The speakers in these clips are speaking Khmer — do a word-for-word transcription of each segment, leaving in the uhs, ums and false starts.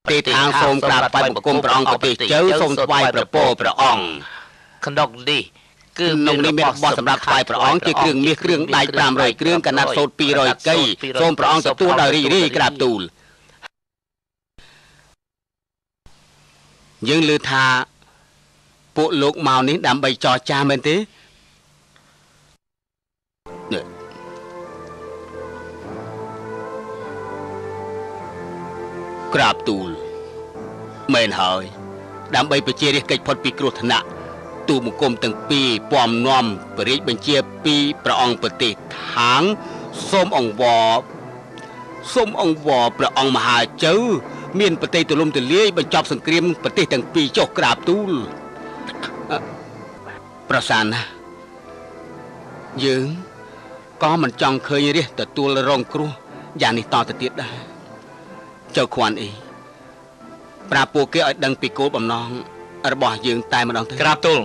ตีทางសូមក្រាបថ្វាយបង្គំព្រះអង្គប្រទេសជើសូមថ្វាយព្រះពរព្រះអង្គក្នុងនេះគឺក្នុងនេះមានរបស់សម្រាប់ថ្វាយព្រះអង្គជាគ្រឿងមាសគ្រឿងដៃប្រាំរយគ្រឿងកណាត់សូត្រពីររយកីសូមព្រះអង្គទទួលដោយរីករាយក្រាបទូលយើងឮថាពួកលោកមកនេះដើម្បីចរចាមែនទេក្រាបទូលមែនហើយដើម្បីបជារាជកិច្ចផុតពីគ្រោះថ្នាក់ទូបង្គំទាំងពីរពំនាំបរិយាបញ្ជាពីព្រះអង្គប្រទេសខាងសូមអង្វរសូមអង្វរព្រះអង្គមហាជើមានប្រទេសទូលំទូលាយបញ្ចប់សង្គ្រាមប្រទេសទាំងពីរចុះក្រាបទូលប្រសានណាយើងក៏មិនចង់ឃើញរាជទទួលរងគ្រោះយ៉ាងនេះតទៅទៀតដែរចៅខ្វាន់អីប្រាប់ពួកគេឲ្យដឹងពីគោលបំណងរបស់យើងតែម្ដងទៅក្រាបទូល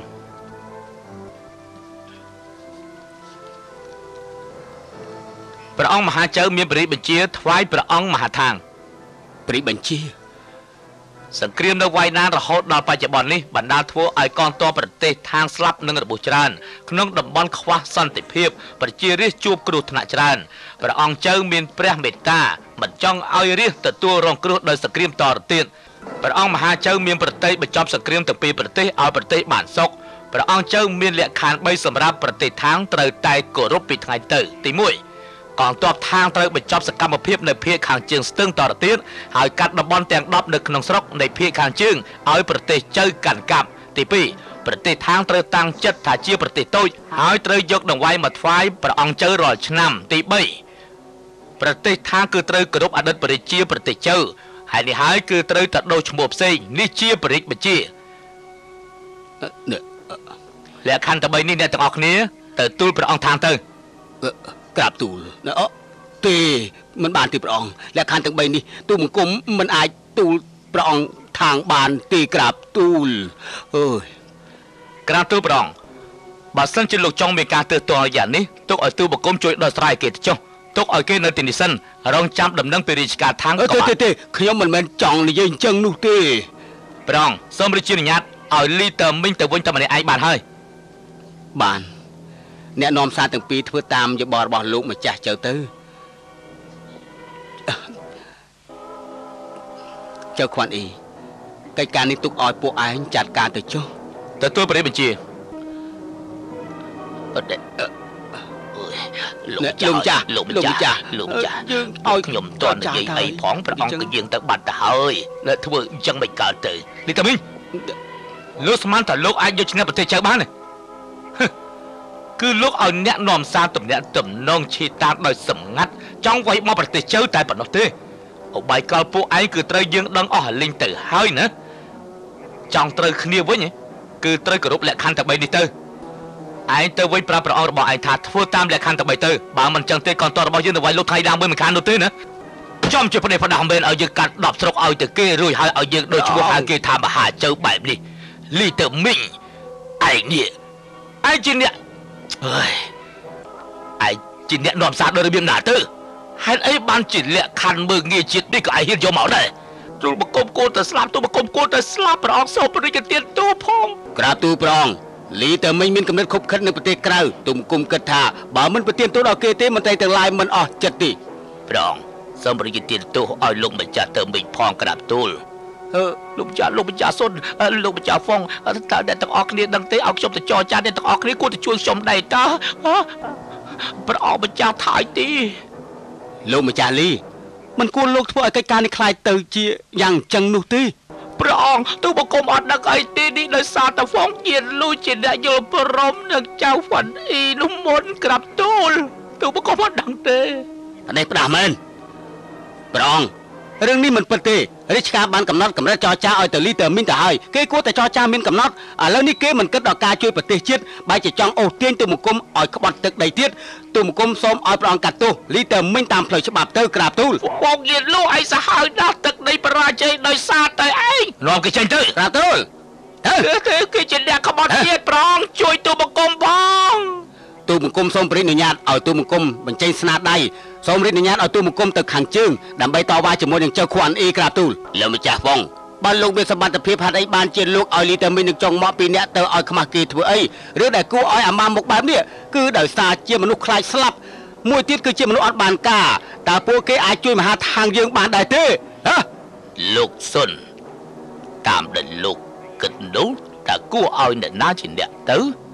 ព្រះអង្គមហាជើមានព្រះរាជបញ្ជាថ្វាយព្រះអង្គមហាថាងព្រះរាជបញ្ជាសង្គ្រាមនៅវ៉ៃណានរហូតដល់បច្ចុប្បន្ននេះបណ្ដាលធ្វើឲ្យកងទ័ពប្រទេសខាងស្លាប់និងរបួសច្រើនក្នុងតំបន់ខ្វះសន្តិភាពប្រជារាស្ត្រជួបគ្រោះថ្នាក់ច្រើនព្រះអង្គជើមានព្រះមេត្តាមិនចង់ឲ្យរាស្ត្រទទួលរងគ្រោះដោយសង្គ្រាមតទៅទៀតព្រះអង្គមហាជើមានប្រតិបញ្ចប់សង្គ្រាមទាំងពីរប្រទេសឲ្យប្រទេសបានសុខព្រះអង្គជើមានលក្ខខណ្ឌបីសម្រាប់ប្រទេសខាងត្រូវតែគោរពពីថ្ងៃទៅទីមួយកងទ័ពខាងត្រូវបញ្ចប់សកម្មភាពនៅភាគខាងជើងស្ទឹងតទៅទៀតហើយកាត់តំបន់ទាំងដប់នៅក្នុងស្រុកនៃភាគខាងជើងឲ្យប្រទេសជើកាន់កាប់ទីពីរប្រទេសខាងត្រូវតាំងចិត្តថាជាប្រទេសតូចហើយត្រូវយកដង្វាយមកថ្វាយព្រះអង្គជើរាល់ឆ្នាំទីបីប្រទេសខាងគឺត្រូវគោរពអតីតព្រះរាជាប្រទេសជើហើយនេះហើយគឺត្រូវតែដូរឈ្មោះផ្សេងនេះជាព្រះរាជបញ្ជាលក្ខខណ្ឌទាំងបីនេះអ្នកទាំងអស់គ្នាទៅទូលព្រះអង្គថាងទៅក្រាបទូលអូទេមិនបានទេព្រះអង្គលក្ខខណ្ឌទាំងបីនេះទូលបង្គំមិនអាចទូលព្រះអង្គថាងបានទេក្រាបទូលអើយក្រាបទូលព្រះអង្គបើសិនជាលោកចង់មានការទើសទាល់យ៉ាងនេះទុកឲ្យទូលបង្គំជួយដោះស្រាយគេទៅចុះទុកឲ្យគេនៅទីនេះសិនរងចាំដំណឹងពីរាជការខាងក៏បានទេទេខ្ញុំមិនមែនចង់និយាយអញ្ចឹងនោះទេព្រះអង្គសូមរាជានុញ្ញាតឲ្យលីតើមីងទៅវិញតែម្នាក់ឯងបានហើយបានអ្នកនាំសារទាំងពីរធ្វើតាមយោបល់របស់លោកម្ចាស់ចៅទៅចៅខ្វាន់អីកិច្ចការនេះទុកឲ្យពួកឯងចាត់ការទៅចុះទទួលព្រះរាជបញ្ជាលោកម្ចាស់លោកម្ចាស់លោកម្ចាស់យើងឲ្យខ្ញុំតន់និយាយអីផងព្រះអង្គក៏យាងទៅបាត់ទៅហើយនៅធ្វើអញ្ចឹងមិនកើតទៅនេះតាមីងលោកស្មានថាលោកអាចយកឈ្នះប្រទេសចៅបានទេគឺលោកឲ្យអ្នកនាំសារទំនាក់ទំនងឈីតាមដោយសម្ងាត់ចង់វាយមកប្រទេសជើតែប៉ុណ្ណោះទេអបាយកលពួកឯងគឺត្រូវយើងដឹងអស់រលីងទៅហើយណាចង់ត្រូវគ្នាវិញគឺត្រូវគោរពលក្ខខណ្ឌទាំងបីនេះទៅឯងទៅវិញប្រាប់ព្រះអង្គរបស់ឯងថាធ្វើតាមលក្ខខណ្ឌទាំងបីទៅបើមិនចឹងទេកងទ័ពរបស់យើងទៅវាយលោកថៃដើមមួយមិនខាននោះទេណាចំជាប្រទេសផ្ដាស់មែនឲ្យយើងកាត់ដប់ស្រុកឲ្យទៅគេរួចហើយឲ្យយើងដូចឈ្មោះហៅគេថាមហាជើបែបនេះលីទៅមីងឯងនេះឯងជាអ្នកអើយឯងជាអ្នកនាំសារដោយរបៀបណាទៅហេតុអីបានជាលក្ខខណ្ឌមើងងាយជាតិនេះក៏ឯងហ៊ានយកមកដែរទូលបង្គំគួរតែស្លាប់ទូលបង្គំគួរតែស្លាប់ព្រះអង្គសូមព្រះរាជទានទូផងក្រាបទូលព្រះអង្គលីតែមិញមានកំណត់ខົບខិតនៅប្រទេសក្រៅទូលបង្គំគិតថាបើមិនប្រទានទូដល់គេទេមន្ត្រីទាំងឡាយមិនអស់ចិត្តទេព្រះអង្គសូមព្រះរាជទានទូឲ្យលោកម្ចាស់ទៅមិញផងក្រាបទូលអឺលោកម្ចាស់លោកម្ចាស់សុនលោកម្ចាស់ហ្វុងតើអ្នកទាំងអស់គ្នាដឹងទេឲ្យខ្ញុំទៅចរចាអ្នកទាំងអស់គ្នាគួរទៅជួយខ្ញុំដែរតើព្រះអង្គម្ចាស់ថាយទីលោកម្ចាស់លីមិនគួរលោកធ្វើឲ្យកិច្ចការនេះคล้ายទៅជាយ៉ាងអញ្ចឹងនោះទេព្រះអង្គទូបង្គំអត់ដឹងអីទេនេះដោយសារតែហ្វុងជាលួចជាអ្នកយល់ព្រមនឹងចៅវ៉ាន់អ៊ីនោះមុនក្រាបទូលទូបង្គំអត់ដឹងទេអានេះផ្ដាស់មែនព្រះអង្គរឿងនេះមិនពិតទេរាជការបានកំណត់កម្រិតចរចាឲ្យទៅលីទៅមីងទៅហើយគេគួរតែចរចាមានកំណត់ឥឡូវនេះគេមិនគិតដល់ការជួយប្រទេសជាតិបែរជាចង់អូសទាញទូបង្គំឲ្យក្បត់ទឹកដីទៀតទូបង្គំសូមឲ្យព្រះអង្គកាត់ទោសលីទៅមីងតាមផ្លូវច្បាប់ទៅក្រាបទូលបងយានលោកឯងសាហាវណាស់ទឹកដីបរាជ័យដោយសារតែឯងនាំគេចេញទៅក្រាបទូលទៅគេជាអ្នកក្បត់ជាតិព្រះអង្គជួយទូបង្គំផងទូបង្គំសូមព្រះអនុញ្ញាតឲ្យទូបង្គំបញ្ចេញស្នាដៃសូមរីករាយឲ្យទូមង្គមទៅខាងជើងដើម្បីតវ៉ាជាមួយនឹងចៅខួនអ៊ីក្រាបទូលលោកម្ចាស់វងបើលោកមានសមត្ថភាពហេតុអីបានជាលោកឲ្យលីតាមីននឹងចង់មកពីអ្នកទៅឲ្យខ្មាស់គេធ្វើអីឬដែលគួរឲ្យអាម៉ាមុខបែបនេះគឺដោយសារជាមនុស្សខ្លាចស្លាប់មួយទៀតគឺជាមនុស្សអត់បានការតើពួកគេអាចជួយមហាថាងយើងបានដែរទេហ៎លោកសុនតាមដែលលោកគិតនោះតើគួរឲ្យអ្នកណាជាអ្នកទៅ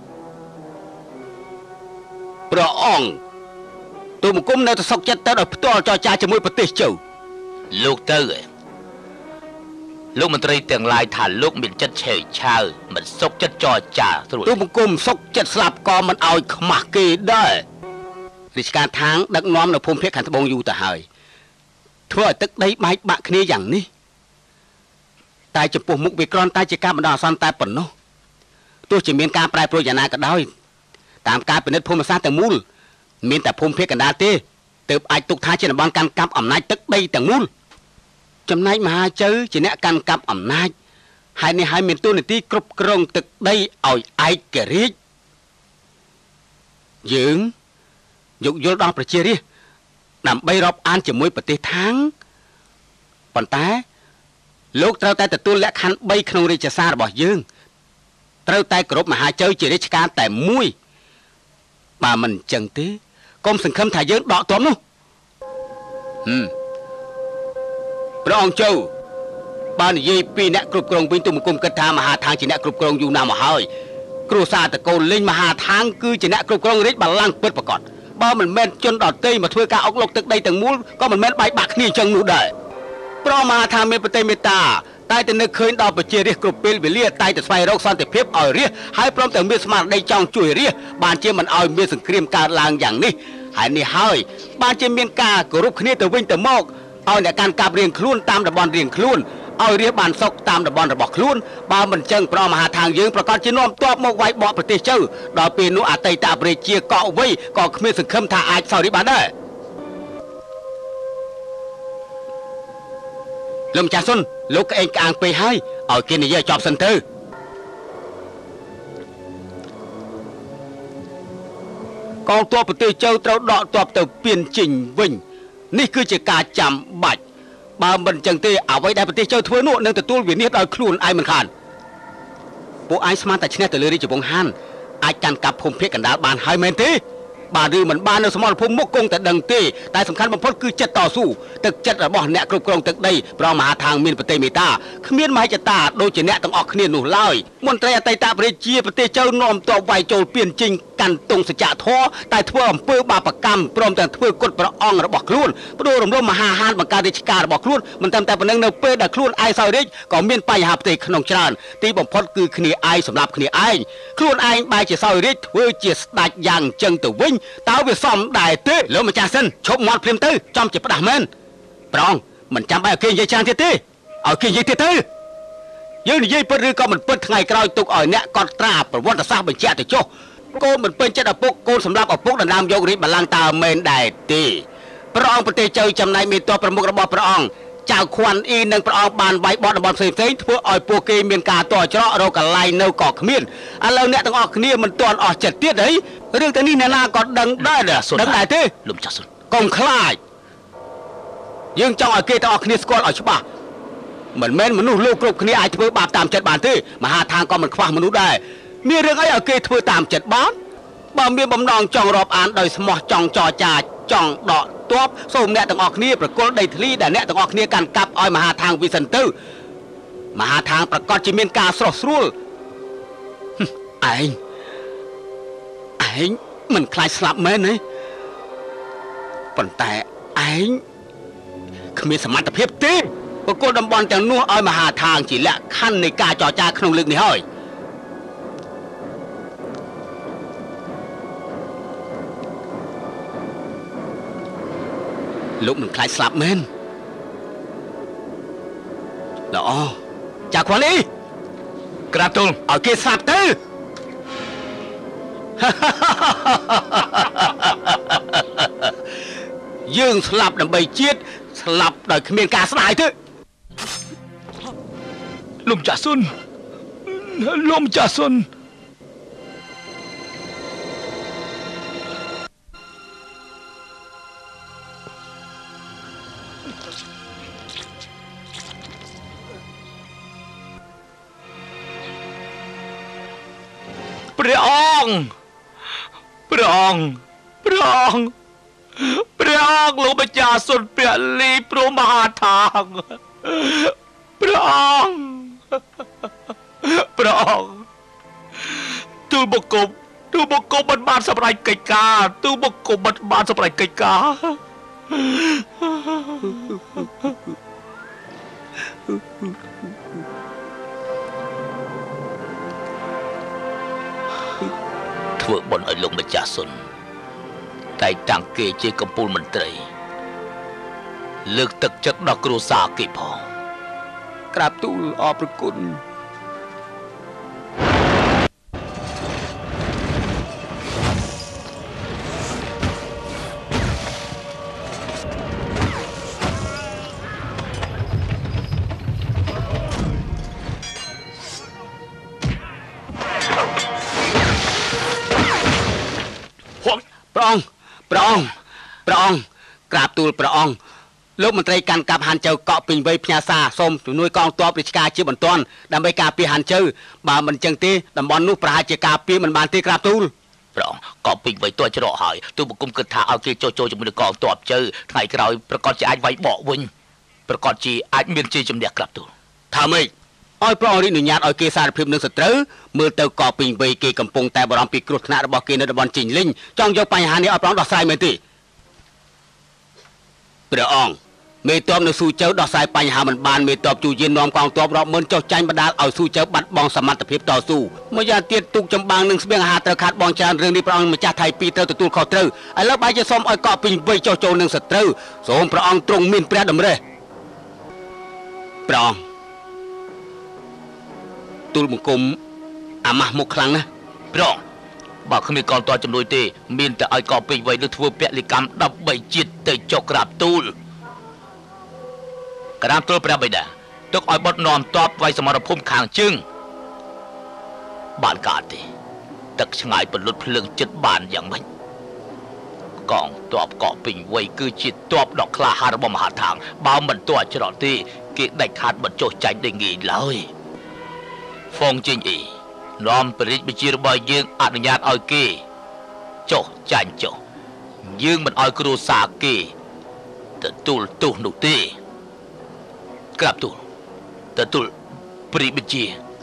ព្រះអង្គទូមង្គមនៅតែសុកចិត្តទៅដល់ផ្ទាល់ចរចាជាមួយប្រទេសជើលោកទៅលោកមន្ត្រីទាំងឡាយថាលោកមានចិត្តឆេវឆាវមិនសុកចិត្តចរចាទូមង្គមសុកចិត្តស្លាប់ក៏មិនឲ្យខ្មាស់គេដែររាជការທາງដឹកនាំនៅភូមិភាគខាងត្បូងយូរទៅហើយធ្វើឲ្យទឹកដីបែកបាក់គ្នាយ៉ាងនេះតែចំពោះមុខវាគ្រាន់តែជាការបណ្ដោះអាសន្នតែប៉ុណ្ណោះទោះជាមានការប្រែប្រួលយ៉ាងណាក៏ដោយតាមការពិនិត្យភូមិសាស្ត្រទាំងមូលមានតែភូមិភាគកណ្ដាលទេទើបអាចទុកថាជាតំបន់កាន់កាប់អំណាចទឹកដីទាំងមូលចំណែកមហាជ័យជាអ្នកកាន់កាប់អំណាចហើយនេះហើយមានតួនាទីគ្រប់គ្រងទឹកដីឲ្យឯករាជ្យយើងយកយល់ដល់ប្រជារាស្ត្រដើម្បីរាប់អានជាមួយប្រទេសທາງប៉ុន្តែលោកត្រូវតែទទួលលក្ខខណ្ឌបីក្នុងរាជសាររបស់យើងត្រូវតែគោរពមហាជ័យជារាជការតែមួយបើមិនអញ្ចឹងទេកុំសង្ឃឹមថាយើងដកទ័ពនោះហឹមព្រះអង្គជើបាននិយាយពីអ្នកគ្រប់គ្រងវិញទូមង្គមគិតថាមហាថាងជាអ្នកគ្រប់គ្រងយូរណាស់មកហើយគ្រួសារតកូលលេងមហាថាងគឺជាអ្នកគ្រប់គ្រងរាជបល្ល័ង្កពិតប្រាកដបើមិនមែនជនដទៃមកធ្វើការអុកលុកទឹកដីទាំងមូលក៏មិនមែនបែកបាក់គ្នាអញ្ចឹងនោះដែរព្រះមហាថាមានប្រតិមេត្តាតែតែនឹកឃើញដល់ប្រជារាស្ត្រគ្រប់ពេលវេលាតែតែស្វែងរកសន្តិភាពឲ្យរាស្ត្រហើយព្រមទាំងមានស្មារតីចង់ជួយរាស្ត្របានជាមិនឲ្យមានសង្គ្រាមកើតឡើងយ៉ាងនេះហើយនេះហើយបានជាមានការគោរពគ្នាទៅវិញទៅមកឲ្យអ្នកកាន់កាប់រៀងខ្លួនតាមតំបន់រៀងខ្លួនឲ្យរាស្ត្របានសុខតាមតំបន់របស់ខ្លួនបើមិនចឹងព្រះមហាថាងយើងប្រកាសជានាំទ័ពមកវាយបកប្រទេសជើដល់ពេលនោះអតីតប្រជាកក់វ័យក៏គ្មានសង្ឃឹមថាអាចសោយរីបានដែរលោកម្ចាស់សុនលោកក្អេងក្អាងពេកហើយឲ្យគេនិយាយចប់សិនទៅកងទ័ពប្រទេសជើត្រូវដកទ័ពទៅពៀនជិញវិញនេះគឺជាការចាំបាច់បើមិនចឹងទេអ្វីដែលប្រទេសជើធ្វើនោះនឹងទទួលវិនិច្ឆ័យដោយខ្លួនឯងមិនខានពួកឯងស្មានតែឈ្នះទៅលើរាជវង្សហានអាចកាន់កាប់ភូមិភាគកណ្ដាលបានហើយមែនទេបាទឬមិនបាននៅសមរភូមិមុខគង់តែដឹងទេតែសំខាន់បំផុតគឺចិត្តតស៊ូទឹកចិត្តរបស់អ្នកគ្រប់គ្រងទឹកដីព្រះមហាថាងមានប្រតិមេត្តាគ្មានមហិច្ឆតាដូចជាអ្នកទាំងអស់គ្នានោះឡើយមន្ត្រីអតីតប្រជាប្រទេសជើនាំទ័ពវាយចូលពៀនជិញកាន់ទងសច្ចធម៌តែធ្វើអំពើបាបកម្មព្រមទាំងធ្វើគុតព្រះអង្គរបស់ខ្លួនបដូររំលំមហាហានបង្កើតរាជការរបស់ខ្លួនមិនត្រឹមតែប៉ុណ្ណឹងនៅពេលដែលខ្លួនឯងសោយរាជក៏មានបញ្ហាផ្ទៃក្នុងច្រើនទីបំផុតគឺគ្នាឯងសម្រាប់គ្នាឯងខ្លួនឯងបែរជាសោយរាជធ្វើជាស្ដេចយ៉ាងអញ្ចឹងទៅវិញតើវាសមដែរទេលោកម្ចាស់សិនឈប់មាត់ភ្លាមទៅចំជាផ្ដាស់មែនប្រងមិនចាំបាច់ឲ្យគេនិយាយច្រើនទៀតទេឲ្យគេនិយាយទៀតទៅយើងនិយាយពិតឬក៏មិនពិតថ្ងៃក្រោយទុកឲ្យអ្នកកត់ត្រាប្រវត្តិសាស្ត្របញ្ជាក់ទៅចុះកូនមិនពេញចិត្តឪពុកកូនសម្រាប់ឪពុកដណ្ដើមយករាជបល្ល័ង្កតើមែនដែរទេព្រះអង្គប្រទេសជើចំណែកមេតបប្រមុខរបស់ព្រះអង្គចៅខួនអ៊ីនិងព្រះអង្គបានវាយបត់តំបន់ផ្សេងផ្សេងធ្វើឲ្យពួកគេមានការតច្រករកកន្លែងនៅក៏គ្មានឥឡូវអ្នកទាំងអស់គ្នាមិនទាន់អស់ចិត្តទៀតអីរឿងទាំងនេះអ្នកណាក៏ដឹងដែរដឹងដែរទេលោកម្ចាស់សុនកុំខ្លាចយើងចង់ឲ្យគេទាំងអស់គ្នាស្គាល់ឲ្យច្បាស់មិនមែនមនុស្សលោកគ្រប់គ្នាអាចធ្វើបាបតាមចិត្តបានទេមហាថាងក៏មិនខ្វះមនុស្សដែរមានរឿងអីឲ្យគេធ្វើតាមចិត្តបានបើមានបំណងចង់រាប់អានដោយស្មោះចង់ចរចាចង់ដកទ័ពសូមអ្នកទាំងអស់គ្នាប្រគល់ដីធ្លីដែលអ្នកទាំងអស់គ្នាកាន់កាប់ឲ្យមហាថាងវិសិនទៅមហាថាងប្រកាសជាមានការស្រស់ស្រួលឯងឯងមិនខ្លាចស្លាប់មែនទេប៉ុន្តែឯងគ្មានសមត្ថភាពទេប្រគល់តំបន់ទាំងនោះឲ្យមហាថាងជាលក្ខខណ្ឌនៃការចរចាក្នុងលើកនេះហើយលោកមិនខ្លាចស្លាប់មែនល្អចាក់ខ្លួននេះក្រាបទូលឲ្យគេស្លាប់ទៅយើងស្លាប់ដើម្បីជាតិស្លាប់ដោយគ្មានការស្ដាយទេលោកម្ចាស់សុនលោកម្ចាស់សុនព្រះអង្គព្រះអង្គព្រះអង្គព្រះអង្គលោកម្ចាស់សុនពលីព្រមមហាថាងព្រះអង្គព្រះអង្គទូលបង្គំទូលបង្គំមិនបានសម្រេចកិច្ចការទូលបង្គំមិនបានសម្រេចកិច្ចការធ្វើបុណ្យឲ្យលោកម្ចាស់សុនតែតាំងគេជាកំពូលមន្ត្រីលើកទឹកចិត្តដល់គ្រួសារគេផងក្រាបទូលអរព្រគុណព្រះអង្គព្រះអង្គព្រះអង្គក្រាបទូលព្រះអង្គលោកមន្ត្រីកាន់កាប់ហានជើកក់ពេញវ័យផ្ញើសារសូមជំនួយកងទ័ពរាជការជាបន្ទាន់ដើម្បីការពារហានជើបើមិនចឹងទេតំបន់នោះប្រហែលជាការពារមិនបានទេក្រាបទូលព្រះអង្គកក់ពេញវ័យទាស់ច្រកហើយទូលបង្គំគិតថាឲ្យគេចូលចូលជាមួយនឹងកងទ័ពជើថ្ងៃក្រោយប្រកាសជាអាចវាយបកវិញប្រកាសជាអាចមានជ័យជំនះក្រាបទូលថាម៉េចឲ្យព្រះអង្គរីកអនុញ្ញាតឲ្យគេសារភាពនឹងសត្រូវមើលទៅកពេញវ័យគេកំពុងតែបារម្ភពីគ្រោះថ្នាក់របស់គេនៅតំបន់ជីងលីងចង់យកបញ្ហានេះឲ្យព្រះអង្គដោះស្រាយមែនទេព្រះអង្គមេតបនៅស៊ូជើដោះស្រាយបញ្ហាមិនបានមេតបជួយាននាំកងទ័ពរាប់ម៉ឺនចុះចាញ់បណ្ដាលឲ្យស៊ូជើបាត់បង់សមត្ថភាពតស៊ូមួយយ៉ាងទៀតទូកចម្បាំងនិងស្បៀងអាហារត្រូវខាត់បងច្រើនរឿងនេះព្រះអង្គម្ចាស់ថៃពីរត្រូវទទួលខុសត្រូវឥឡូវបែរជាសូមឲ្យកពេញវ័យចុះចូលនឹងសត្រូវសូមព្រះអង្គទ្រង់មានព្រះតម្រេះព្រះអង្គទូលបង្គំអាម៉ាស់មុខខ្លាំងណាស់ព្រះអង្គបើគ្មានកងទ័ពជំនួយទេមានតែឲ្យកពេញវ័យឬធ្វើពលិកម្មដើម្បីជាតិទៅចុកក្រាបទូលក្រាបទូលព្រះបិតាទុកឲ្យបុតនាំទ័ពវាយសមរភូមិខាងជើងបានកើតទេទឹកឆ្ងាយពលុតភ្លើងចិត្តបានយ៉ាងម៉េចកងទ័ពកពេញវ័យគឺជាទ័ពដ៏ក្លាហានរបស់មហាថាងបើមិនទាស់ច្រកទេគេដាច់ខាតមិនចុះចាញ់ได้ងាយឡើយហ្វងជិញអ៊ីនាំព្រះរាជបញ្ជារបស់យើងអនុញ្ញាតឲ្យគេចុះចាញ់ចុះយើងមិនឲ្យគ្រួសារគេទទួលទោសនោះទេក្រាបទូលទទួលព្រះរាជបញ្ជា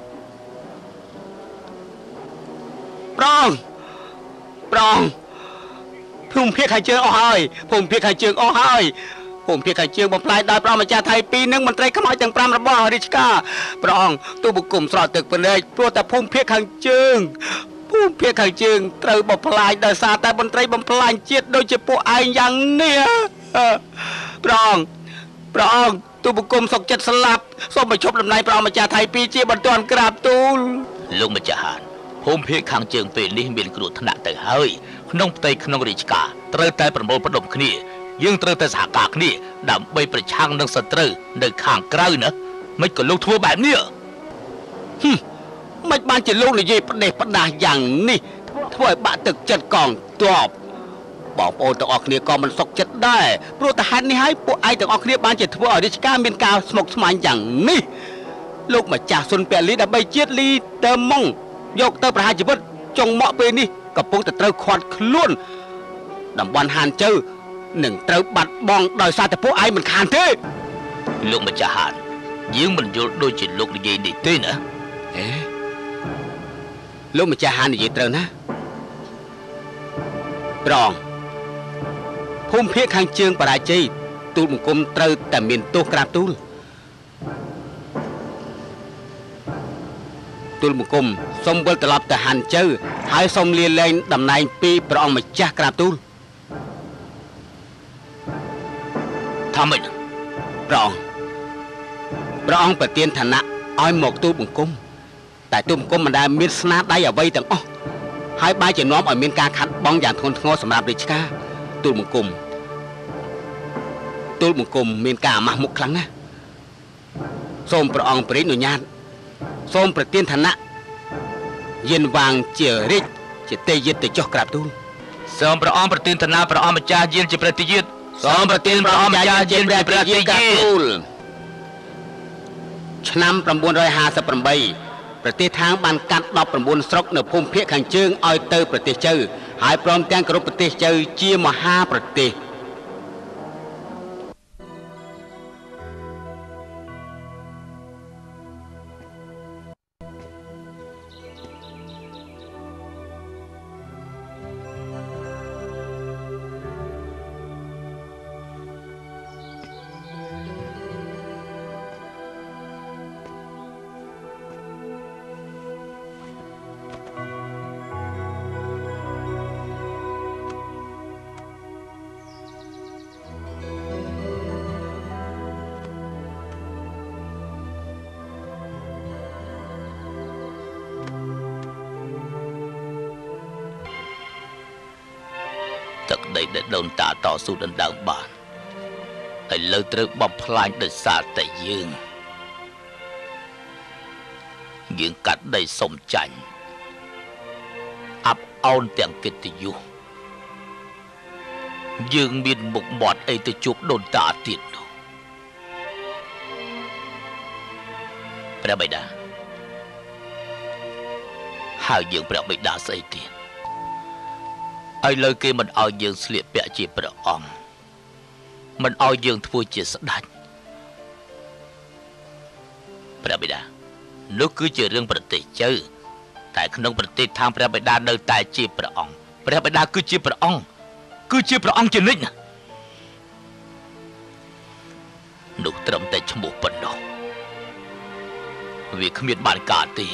ប្រងប្រងភូមិភាគខាងជើងអស់ហើយភូមិភាគខាងជើងអស់ហើយភូមិភាគខាងជើងបំផ្លាញដោយព្រះម្ចាស់ថៃពីរនិងមន្ត្រីខ្មោចទាំងប្រាំរបស់រាជការព្រះអង្គទូលបង្គំស្រោចទឹកភ្នែកព្រោះតែភូមិភាគខាងជើងភូមិភាគខាងជើងត្រូវបំផ្លាញដោយសារតែមន្ត្រីបំផ្លាញជាតិដូចជាពួកឯងយ៉ាងនេះព្រះអង្គព្រះអង្គទូលបង្គំសុកចិត្តស្លាប់សូមបញ្ឈប់ដំណែងព្រះម្ចាស់ថៃពីរជាបន្ទាន់ក្រាបទូលលោកម្ចាស់ហានភូមិភាគខាងជើងពេលនេះមានគ្រោះថ្នាក់ទៅហើយក្នុងផ្ទៃក្នុងរាជការត្រូវតែប្រមូលផ្ដុំគ្នាយើងត្រូវតែសហការគ្នាដើម្បីប្រឆាំងនឹងសត្រូវនៅខាងក្រៅណាមិនក៏លោកធ្វើបែបនេះហឹមមិនបានជាលោកនិយាយផ្ដេសផ្ដាសយ៉ាងនេះធ្វើឲ្យបាក់ទឹកចិត្តកងទ័ពបងប្អូនទាំងអស់គ្នាក៏មិនសុខចិត្តដែរព្រោះតែហេតុនេះហើយពួកឯងទាំងអស់គ្នាបានជាធ្វើឲ្យរាជការមានការស្មុគស្មាញយ៉ាងនេះលោកម្ចាស់សុនពលីដើម្បីជាតិលីតើម៉ុងយកទៅប្រហារជីវិតចុងមកពេលនេះកំពុងតែត្រូវខាត់ខ្លួនតំបន់ហានជើនឹងត្រូវបាត់បង់ដោយសារតែពួកឯងមិនខានទេលោកម្ចាស់ហានយើងមិនយល់ដូចជាលោកនិយាយនេះទេណាអេលោកម្ចាស់ហាននិយាយត្រូវណាប្រងភូមិភាគខាងជើងបរាជ័យទូលបង្គំត្រូវតែមានទោសក្រាបទូលទូលបង្គំសូមវិលត្រឡប់ទៅហានជើហើយសូមលាលែងតំណែងពីព្រះអង្គម្ចាស់ក្រាបទូលថាម៉េចព្រះអង្គព្រះអង្គប្រទានឋានៈឲ្យមកទូលបង្គំតែទូលបង្គំមិនដែលមានស្នាដៃអ្វីទាំងអស់ហើយបែរជានាំឲ្យមានការខាត់បងយ៉ាងធ្ងន់ធ្ងរសម្រាប់រាជការទូលបង្គំទូលបង្គំមានការអាម៉ាស់មុខខ្លាំងណាស់សូមព្រះអង្គព្រះរាជអនុញ្ញាតសូមប្រទានឋានៈយានវាងជារាជជាទេយិតទៅចុះក្រាបទូលសូមព្រះអង្គប្រទានឋានៈព្រះអង្គម្ចាស់យានជាព្រះទេយិតសូមប្រទានព្រះអង្គម្ចាស់ជាព្រះរាជាការទូលឆ្នាំchínห้าสิบแปดប្រទេសທາງបានកាត់ដប់៩ស្រុកនៅភូមិភាគខាងជើងឲ្យទៅប្រទេសជើហើយព្រមទាំងគោរពប្រទេសជើជាមហាប្រទេសទឹកដីដែលដូនតាតស៊ូដណ្ដើមបានឥឡូវត្រូវបំផ្លាញដោយសារតែយើងយើងកាត់ដីសុំចាញ់អាប់អោនទាំងកិត្តិយសយើងមានមុខមាត់អីទៅជួបដូនតាទៀតនោះព្រះបិតាហើយយើងព្រះបិតាស្អីទៀតឥឡូវគេមិនឲ្យយើងស្លៀកពាក់ជាព្រះអង្គមិនឲ្យយើងធ្វើជាស្ដេចព្រះបិតានោះគឺជារឿងប្រទេសជើតែក្នុងប្រទេសខាងព្រះបិតានៅតែជាព្រះអង្គព្រះបិតាគឺជាព្រះអង្គគឺជាព្រះអង្គជានិច្ចណានោះត្រឹមតែឈ្មោះប៉ុណ្ណោះវាគ្មានបានការទេ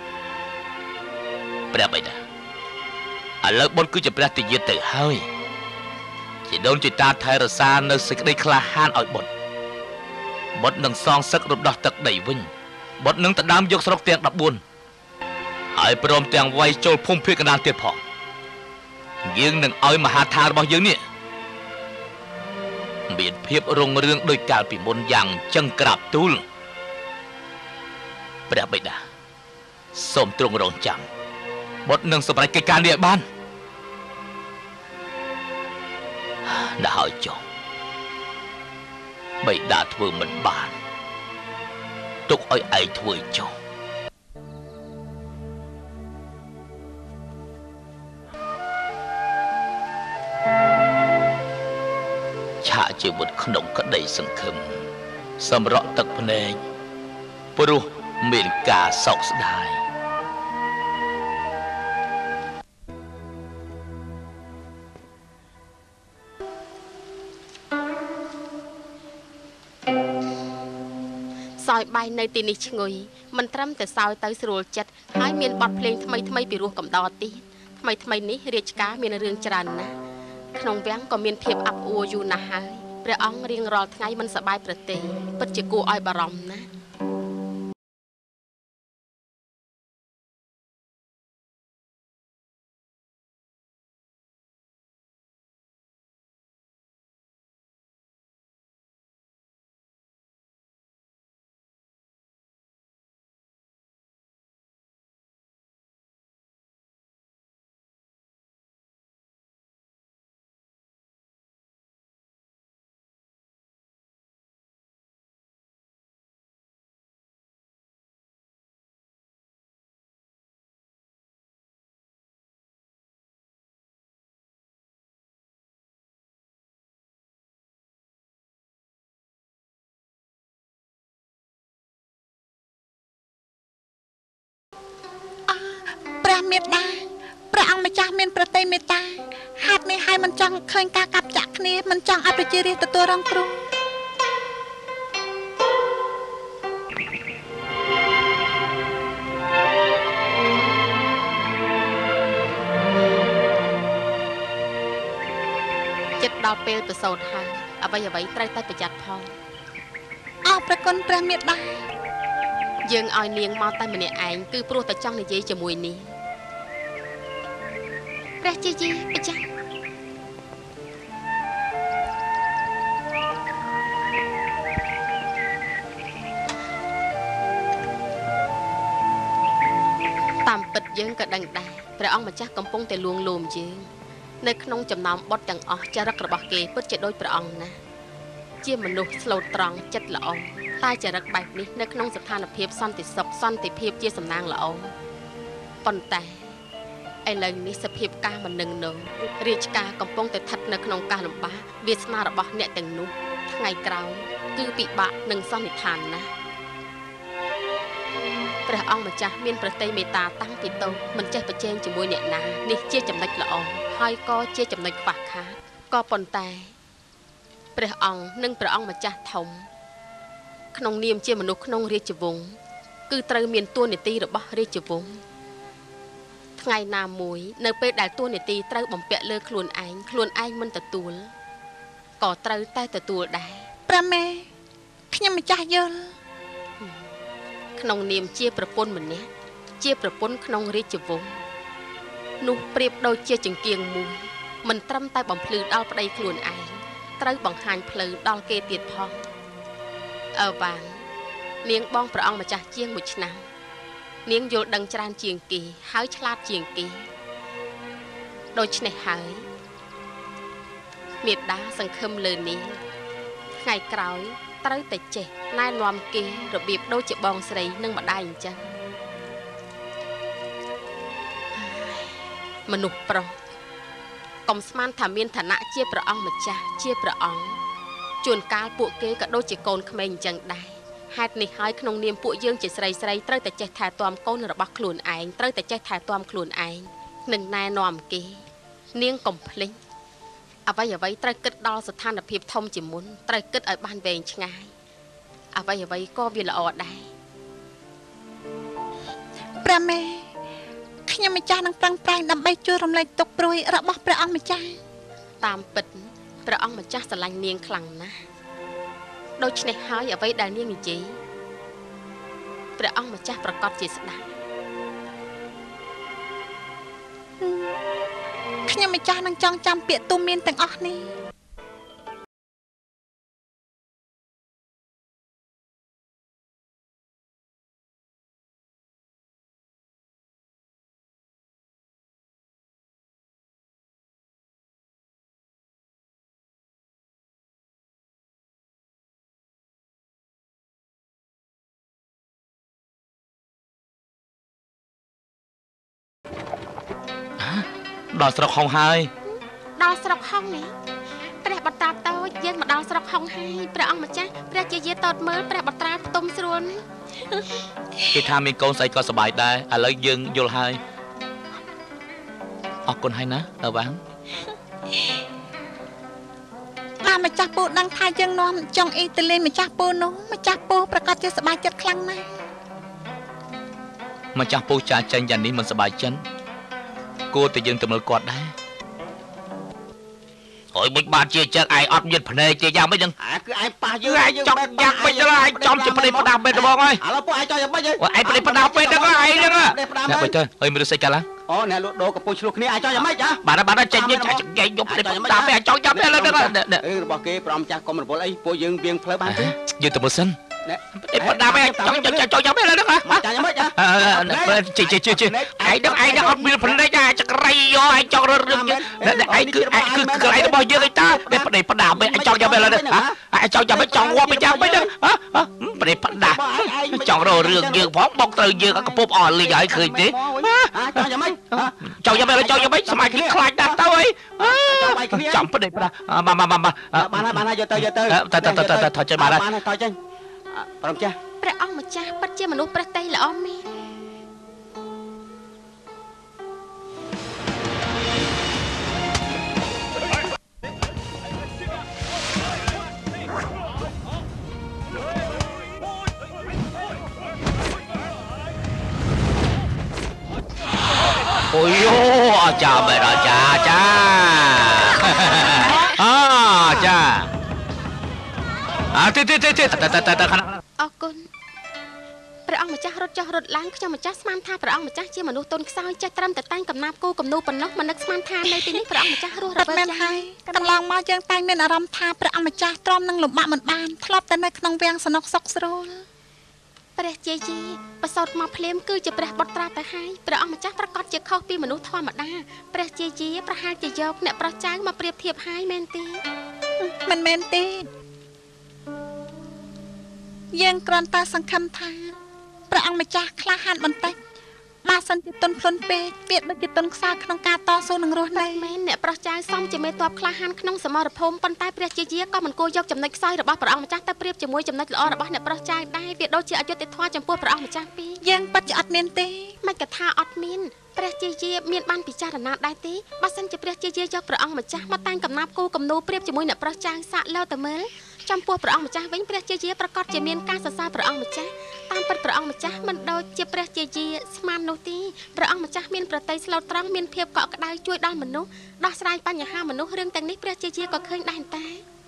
ព្រះបិតាឥឡូវបុត្រគឺជាព្រះទាយាទទៅហើយជាដូនជាតាថែរក្សានៅសេចក្តីក្លាហានឲ្យបុត្របុត្រនឹងសងសឹករំដោះទឹកដីវិញបុត្រនឹងទៅដើមយកស្រុកទាំងដប់បួនហើយព្រមទាំងវាយចូលភូមិភាគកណ្ដាលទៀតផងយើងនឹងឲ្យមហាថារបស់យើងនេះមានភាពរុងរឿងដោយកាលពីមុនយ៉ាងចឹងក្រាបទូលព្រះបិតាសូមទ្រង់រងចាំបុត្រនឹងសម្រេចកិច្ចការនេះឲ្យបានដល់ហើយចុះបិតាធ្វើមិនបានទុកឲ្យឯងធ្វើចុះឆាកជីវិតក្នុងក្តីសង្ឃឹមសម្រក់ទឹកភ្នែកព្រោះមានការសោកស្ដាយសោយបាយនៅទីនេះឈ្ងុយមិនត្រឹមតែសោយទៅស្រួលចិត្តហើយមានបទភ្លេងថ្មីថ្មីពីរោះកំដរទៀតថ្មីថ្មីនេះរាជការមានរឿងច្រើនណាស់ក្នុងវាំងក៏មានភាពអាប់អួរយូរណាស់ហើយព្រះអង្គរៀងរាល់ថ្ងៃមិនសប្បាយប្រទេពិតជាគួរឲ្យបារម្ភណាស់ព្រះមេត្តាព្រះអង្គម្ចាស់មានប្រតិមេត្តាហេតុនេះហើយមិនចង់ឃើញការកាប់ចាក់គ្នាមិនចង់ឲ្យប្រជារាស្ត្រទទួលរងគ្រោះចិត្តដល់ពេលប្រសូតហើយអ្វីអ្វីត្រូវតែប្រយ័ត្នផងអរព្រះគុណព្រះមេត្តាយើងឲ្យនាងមកតែម្នាក់ឯងគឺព្រោះតែចង់និយាយជាមួយនាងព្រះជាជាប្រចាំតាមពិតយើងក៏ដឹងដែរព្រះអង្គម្ចាស់កំពុងតែលួងលោមយើងនៅក្នុងចំណោមបុត្រទាំងអស់ចរិតរបស់គេពិតជាដូចព្រះអង្គណាស់ជាមនុស្សស្លូតត្រង់ចិត្តល្អតែចរិតបែបនេះនៅក្នុងស្ថានភាពសន្តិសុខសន្តិភាពជាសំណាងល្អប៉ុន្តែឥឡូវនេះសភាពការមិននឹងនៅរាជការកំពុងតែស្ថិតនៅក្នុងការលំបាកវាសនារបស់អ្នកទាំងនោះថ្ងៃក្រោយគឺពិបាកនឹងសន្និដ្ឋានណាស់ព្រះអង្គម្ចាស់មានប្រតិមេត្តាតាំងពីតូចមិនចេះប្រជែងជាមួយអ្នកណានេះជាចំណុចល្អហើយក៏ជាចំណុចខ្វះខាតក៏ប៉ុន្តែព្រះអង្គនិងព្រះអង្គម្ចាស់ធំក្នុងនាមជាមនុស្សក្នុងរាជវង្សគឺត្រូវមានតួនាទីរបស់រាជវង្សថ្ងៃណាមួយនៅពេលដែលតួនាទីត្រូវបំពាក់លើខ្លួនឯងខ្លួនឯងមិនទទួលក៏ត្រូវតែទទួលដែរព្រះមេខ្ញុំម្ចាស់យល់ក្នុងនាមជាប្រពន្ធម្នាក់ជាប្រពន្ធក្នុងរាជវង្សនោះប្រៀបដូចជាចង្គៀងមួយមិនត្រឹមតែបំភ្លឺដល់ប្តីខ្លួនឯងត្រូវបង្ហាញផ្លូវដល់គេទៀតផងអើបាងនាងបងព្រះអង្គម្ចាស់ជាងមួយឆ្នាំនាងយល់ដឹងច្រើនជាងគេហើយឆ្លាតជាងគេដូច្នេះហើយមេត្តាសង្ឃឹមលើនាងថ្ងៃក្រោយត្រូវតែចេះណែនាំគេរបៀបដូចជាបងស្រីនិងម្ដាយអញ្ចឹងមនុស្សប្រុសកុំស្មានថាមានឋានៈជាព្រះអង្គម្ចាស់ជាព្រះអង្គជួនកាលពួកគេក៏ដូចជាកូនក្មេងអញ្ចឹងដែរហេតុនេះហើយក្នុងនាមពួកយើងជាស្រីស្រីត្រូវតែចេះថែទាំកូនរបស់ខ្លួនឯងត្រូវតែចេះថែទាំខ្លួនឯងនិងណែនាំគេនាងកុំភ្លេចអ្វីអ្វីត្រូវគិតដល់ស្ថានភាពធំជាមុនត្រូវគិតឲ្យបានវែងឆ្ងាយអ្វីអ្វីក៏វាល្អដែរព្រះមេខ្ញុំម្ចាស់នឹងប្រឹងប្រែងដើម្បីជួយរំលែកទុក្ខព្រួយរបស់ព្រះអង្គម្ចាស់តាមពិតព្រះអង្គម្ចាស់ស្រឡាញ់នាងខ្លាំងណាស់ដូច្នេះហើយអ្វីដែលនាងនិយាយព្រះអង្គម្ចាស់ប្រកាសជាស្ដាប់ខ្ញុំម្ចាស់នឹងចងចាំពាក្យទូមានទាំងអស់នេះដល់ស្រុកហុងហើយដល់ស្រុកហុងនេះព្រះបត្រាតូចយើងមកដល់ស្រុកហុងហើយព្រះអង្គម្ចាស់ព្រះជាយាតតមើលព្រះបត្រាផ្ទុំស្រួលនេះគេថាមានកូនស្អីក៏សប្បាយដែរឥឡូវយើងយល់ហើយអរគុណហើយណាអើបងតាមម្ចាស់ពូដឹងថាយើងនាំចង់អ៊ីតាលីម្ចាស់ពូនោះម្ចាស់ពូប្រកាសជាសប្បាយចិត្តខ្លាំងណាស់ម្ចាស់ពូចាចេញយ៉ាងនេះមិនសប្បាយចិត្តគួរតែយើងទៅមើលគាត់ដែរហើយមិនបានជាចឹងឯងអត់មានភ្នែកទេយ៉ាងម៉េចហ្នឹងអាគឺឯងប៉ះយើងឯងចង់យ៉ាងម៉េចទៅឯងចំជាប្តីផ្ដាស់ពេទ្យបងហើយឥឡូវពួកឯងចង់យ៉ាងម៉េចឯងប្តីផ្ដាស់ពេទ្យហ្នឹងឯងហ្នឹងណាបើទៅហើយមើលស្អីកាលឡើងអូអ្នកលក់ដូរកំពុងឆ្លោះគ្នាឯងចង់យ៉ាងម៉េចហ៎បាទបាទចេញយើងចាក់ចែកយកប្តីផ្ដាស់ពេទ្យឯងចង់យ៉ាងម៉េចឥឡូវហ្នឹងអឺរបស់គេប្រំចាស់កុំរវល់អីពួកយើងវៀងផ្លូវបានទេយើងទៅមើលសិនប្តីផ្ដាស់ពេទ្យចង់ចង់យ៉ាងម៉េចឥឡូវហ្នឹងចង់យ៉ាងម៉េចហ៎ជិះជិះជិះឯងដឹងឯងដឹងអត់មានភ្នែកឯងចក្រៃយកឯងចង់រត់រឿងយើងឯងគឺឯងគឺកន្លែងរបស់យើងឯងតាប្តីផ្ដាស់ពេទ្យឯងចង់យ៉ាងម៉េចឥឡូវហ្នឹងឯងចង់យ៉ាងម៉េចចង់ងាប់យ៉ាងម៉េចហ្នឹងប្តីផ្ដាស់ចង់រករឿងយើងផងបុកត្រូវយើងកំពុងអស់លីងហើយឃើញទេចង់យ៉ាងម៉េចចង់យ៉ាងម៉េចចង់យ៉ាងម៉េចស្មាយគ្នាខ្លាចដែរទៅអីចាំប្តីផ្ដាស់មកមកមកបានហើយបានហើយយកទៅយកទៅទៅទៅទៅទៅថតចេញបានហើយបានហើយថតចេញប្រំចាស់ព្រះអង្គម្ចាស់ពិតជាមនុស្សព្រះតីល្អមែនអូយអាចារ្យមែនអាចារ្យអាចារ្យអាចារ្យអើទេទេទេតតតតអរគុណព្រះអង្គម្ចាស់រត់ចុះរត់ឡើងខ្ញុំម្ចាស់ស្មានថាព្រះអង្គម្ចាស់ជាមនុស្សទន់ខ្សោយចេះត្រឹមតែតែងកំណាព្យគូគំនូប៉ុណ្ណោះមិននឹកស្មានថានៅទីនេះព្រះអង្គម្ចាស់រស់រវើកមែនហើយកន្លងមកយើងតែងមានអារម្មណ៍ថាព្រះអង្គម្ចាស់ទ្រាំនឹងលំបាកមិនបានធ្លាប់តែនៅក្នុងវាំងសនុកសុកស្រួលព្រះជាយាប្រសោតមកភ្លាមគឺជាព្រះបុត្រាទៅហើយព្រះអង្គម្ចាស់ប្រកាសជាខុសពីមនុស្សធម្មតាព្រះជាយាប្រហែលជាយកអ្នកប្រុសចៅមកប្រៀបធៀបហើយមែនទេមិនមែនទេយើងគ្រាន់តែសង្ឃឹមថាព្រះអង្គម្ចាស់ក្លាហានបន្តិចបើសិនជាទុនខ្លួនពេកពាក្យដូចជាទុនខ្សោយក្នុងការតស៊ូនឹងរស់នៅមែនអ្នកប្រុសចៅសមជាមេតបក្លាហានក្នុងសមរភូមិប៉ុន្តែព្រះជាយាក៏មិនគួរយកចំណុចខ្សោយរបស់ព្រះអង្គម្ចាស់ទៅប្រៀបជាមួយចំណុចល្អរបស់អ្នកប្រុសចៅដែរវាដូចជាអយុត្តិធម៌ចំពោះព្រះអង្គម្ចាស់ពីរយើងពិតជាអត់មានទេមិនក៏ថាអត់មានព្រះជាយាមានបានពិចារណាដែរទេបើសិនជាព្រះជាយាយកព្រះអង្គម្ចាស់មកតែងកំណាប់គូគំនូប្រៀបជាមួយអ្នកប្រុសចៅសាកលើទៅមើលចំពោះព្រះអង្គម្ចាស់វិញព្រះជាយាប្រកាសជាមានការសរសើរព្រះអង្គម្ចាស់តាមពិតព្រះអង្គម្ចាស់មិនដូចជាព្រះជាយាស្មាននោះទេព្រះអង្គម្ចាស់មានប្រតិយស្លូតត្រង់មានភាពកក់ក្ដៅជួយដល់មនុស្សដោះស្រាយបញ្ហាមនុស្សរឿងទាំងនេះព្រះជាយាក៏ឃើញដែរតែ